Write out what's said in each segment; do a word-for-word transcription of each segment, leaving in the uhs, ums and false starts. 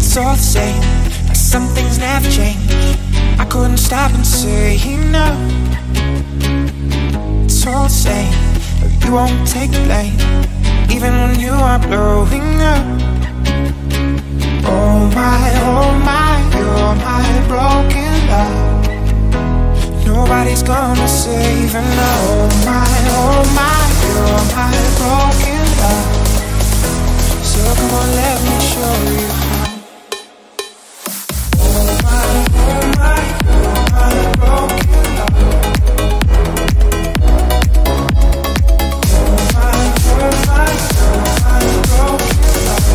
It's all the same, like some things never change. I couldn't stop and say no. It's all the same, but you won't take the blame, even when you are blowing up. Oh my, oh my, you're my broken love. Nobody's gonna save her now. Oh my, oh my, you're my broken love. So come on, let me show you how. Oh my, oh my, you're my broken love. Oh my, oh my, you're my broken love.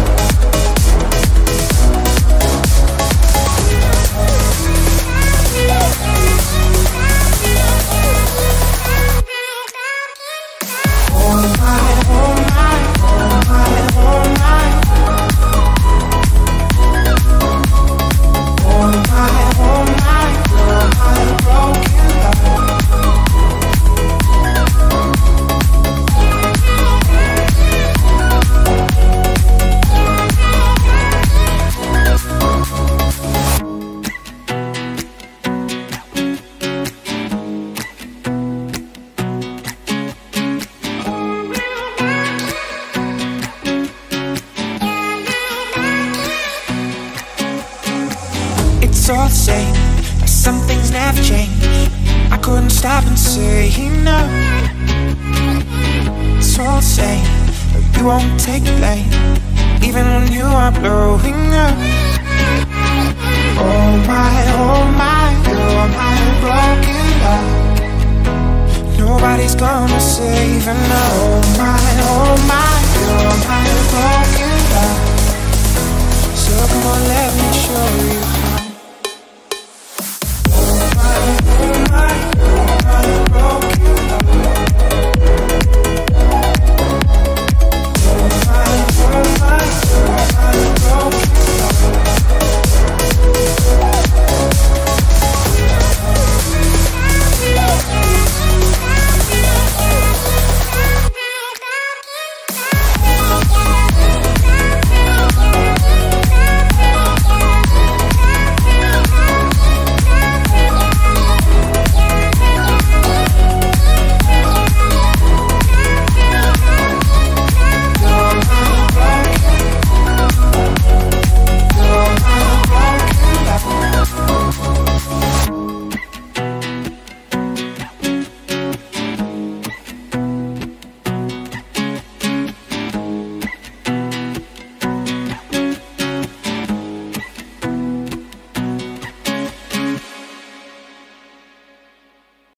It's all the same, like some things never change. I couldn't stop and say no. It's all the same, but you won't take the blame, even when you are blowing up. Oh my, oh my, you're my broken love. Nobody's gonna save her now.